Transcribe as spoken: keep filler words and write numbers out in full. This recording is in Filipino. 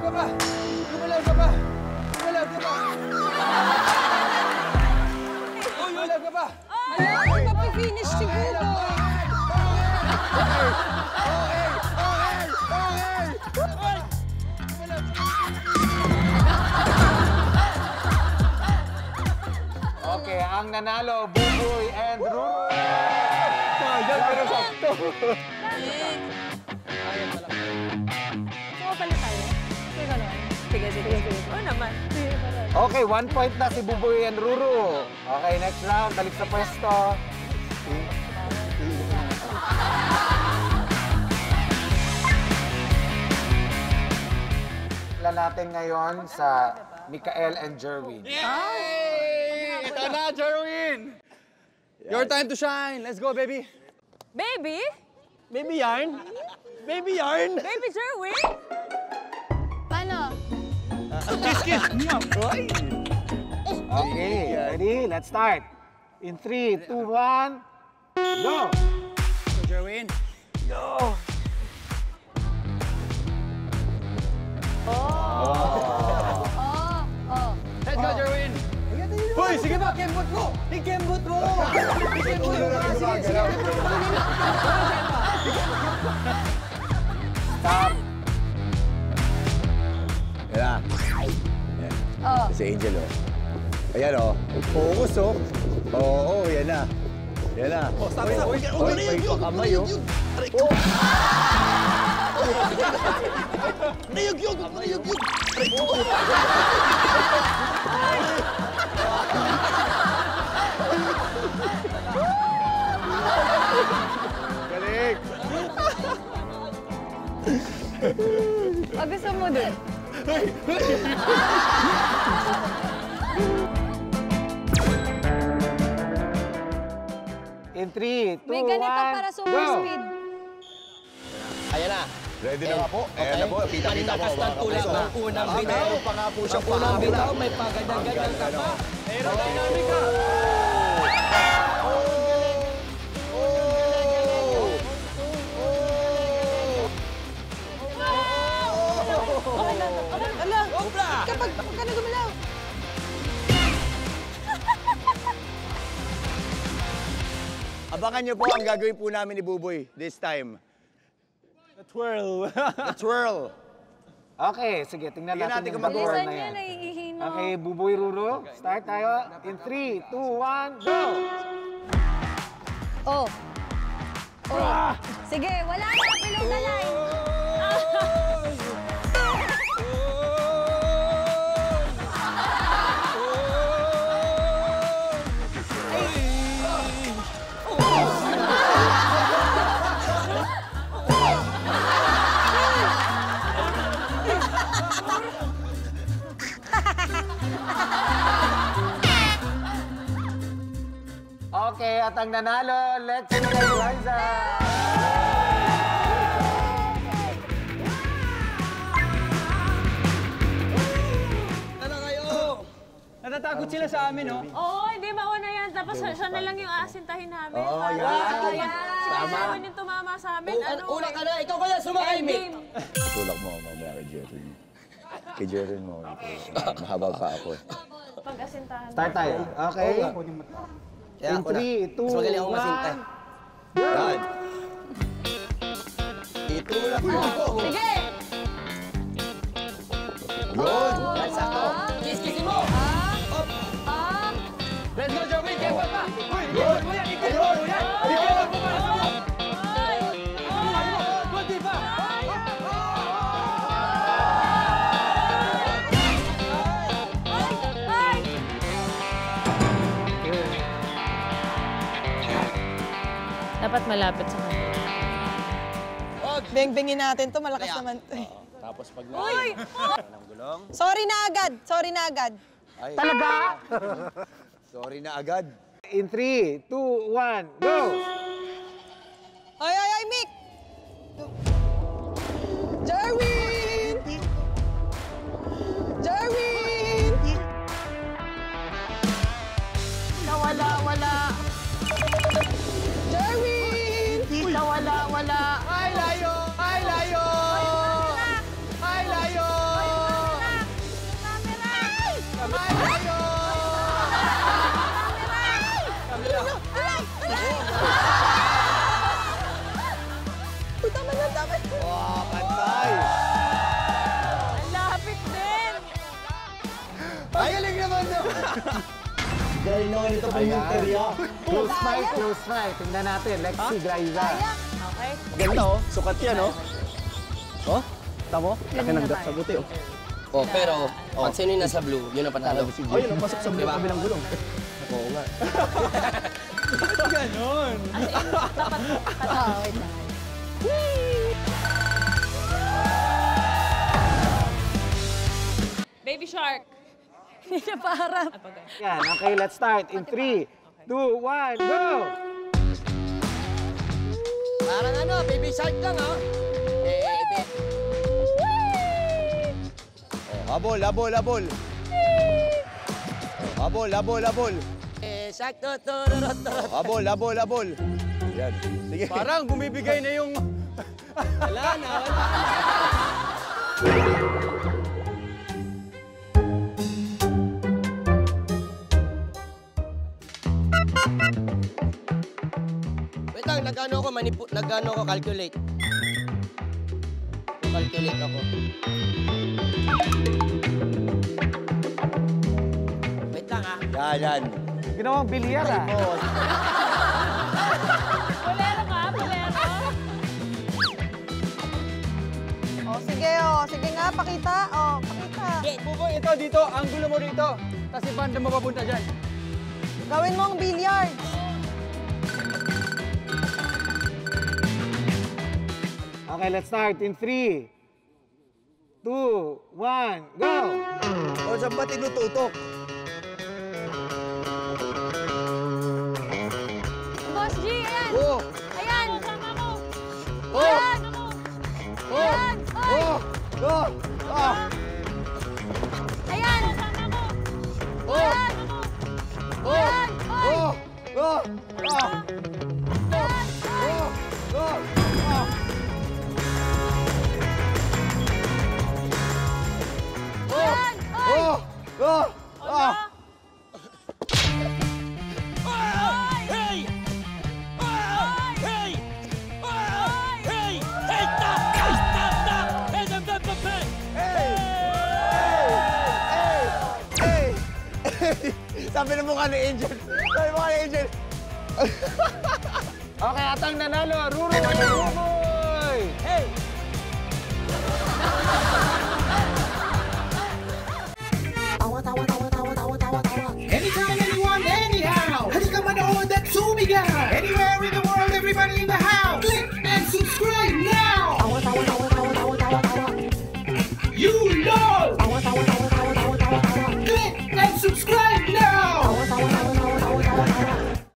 ka pa! Gumalaw ka pa! Gumalaw ka pa! Gumalaw ka pa! Ay, mapifinish si Buboy! Okay! Okay! Okay! Okay! Okay, ang nanalo, Buboy and Ruru! Yan, pero sakto! So, pala tayo. Sige ka naman. Sige, sige, sige. Oo naman. Okay, one point na si Buboy and Ruru. Okay, next round, balik sa pwesto. Wala natin ngayon sa Mikael and Jerwin. Yay! Ito na, Jerwin! Your time to shine. Let's go, baby. Baby? Baby yarn? Baby yarn? Baby Jerwin? Paano? Kiss, kiss! Okay, ready? Let's start. In three, two, one, go! So, Jerwin. Go! Oh! Oh! Oh! Let's go, Jerwin. Hoy, sige ba? Kembot mo! I-kembot mo! I-kembot mo! Sige, sige. Stop! Yan na. Yan. Oh! Si Angel, oh. Ayan, oh. Focus, oh. Oo, oh, yan na. Yan na. Oh, stop, stop. Uy, Uy, may pakamay, oh. Oh! Nayug-yug! Nayug-yug! Galing! Oh, gusto mo dun? In three, two, May ganito one, para super go! speed. Ayan na. Ready na nga po. Ayan na po. Kita-kita mo. Kanina tulad ng unang bitaw. Meron pa nga po siyang Ang unang pahabol. bitaw, may pagandang-gandang ka pa. Aerodynamica! Okay lang. Okay lang. Ala, Obra! kapag huwag ka na gumalaw. Abangan niyo po ang gagawin po namin ni Buboy this time. The twirl. The twirl. Okay, sige, tingnan Tingnan natin natin yung kung mag-twirl mag-twirl Bilisan na niya, yan. naiihino. Okay, Buboy, Ruru, start tayo. In three, two, one, go! Oh. Oh. Sige, wala na. Below the line. Okay, at ang nanalo, let's go, Liza! Ano kayo? Natatakot sila sa amin, no? Oo, hindi mauna yan. Tapos siya na lang yung asintahin namin. Oo, Para- yan. Yan. Sige namin yung tumama sa amin. Ano, Una ka na, ikaw kaya sumakay, mate. game. Tulak mo mamaya kay Jerin. Kay Jerin mo. Mahaba pa ako. Pag-asintahan. Start tayo. Okay? In three, two, Mas magaling ako masintay. one, Yan. Itulak mo ako. Sige. Good. Yan, sakto. Kiss-kissin mo! Ah. Let's go, Jerwin! Kaya pa! Uy, ikot mo yan! Ikot mo yan! Ikot mo yan! Good, di ba? Ay! Dapat malapit sa kanya. Beng-bengin natin to, malakas naman to. Tapos pag Uy! ng gulong. Sorry na agad, sorry na agad. Ay, talaga? sorry na agad. In three, two, one, go! Ay, ay, ay, Mick! Jerwin! Jerwin! Nawala, wala. Jerwin! Nawala, wala. Ay, layo! Ay, layo! Ay, layo! Galing naman ito po yung terya. Close fight, close fight. Tingnan natin. Lexi, Glyza. Okay. Ganda oh. Sukat yan oh. Oh, tamo? Laki ng dot sa buti oh. Oh, pero pag sino yung nasa blue, yun ang panalo. Oh, yun ang pasok sa Diba? kabilang gulong. Oo nga. Ganon. As in, dapat, oh, wait lang. Baby shark. Hindi na paharap. Yan, okay, let's start. In three, two, one, go! Parang ano, baby shark lang, oh. Eh, eh, Oh, habol, habol, habol. Oh, habol, habol, habol. eh, shark, to, to, to, to, to. Oh, habol, habol, habol. Yan. Sige. Parang bumibigay na yung... Wala na, wala. Wait lang, nag-ano ako, manipu... Nag-ano ako, calculate. Calculate ako. Wait lang, ah. Yan, yan. Ginawang bilyar ah. Oh, Bolero ka, bolero. Oh, sige, oh. Sige nga, pakita. Oh, pakita. Buboy, ito, dito. Angulo mo rito. Tapos si banda mo papunta dyan. Gawin mo ang billiard. Okay, let's start. In three, two, one, go! oh, saan ba tinututok? Boss G, ayan. Oh! Ayan. Sama mo. Oh! Ayan. Oh! Ayan. Oy. Oh! Oh! Ah! Ayan. Sama mo. Oh! Ayan. Oh! Ayan. Oy. Oh! Oh! Ah! Ayan. Oh! Oh! Ah! Ayan. Oy. Oh! Oh! Ah! Hey! Hey! Sabi na mukha ni Angel. Sabi mukha ni Angel. Okay, atang nanalo. Ruro, Ruboy! Hey! Anytime, anyone, anyhow. Halika manood at sumigaw. Anywhere in the world, everybody in the house. Click and subscribe now. You know.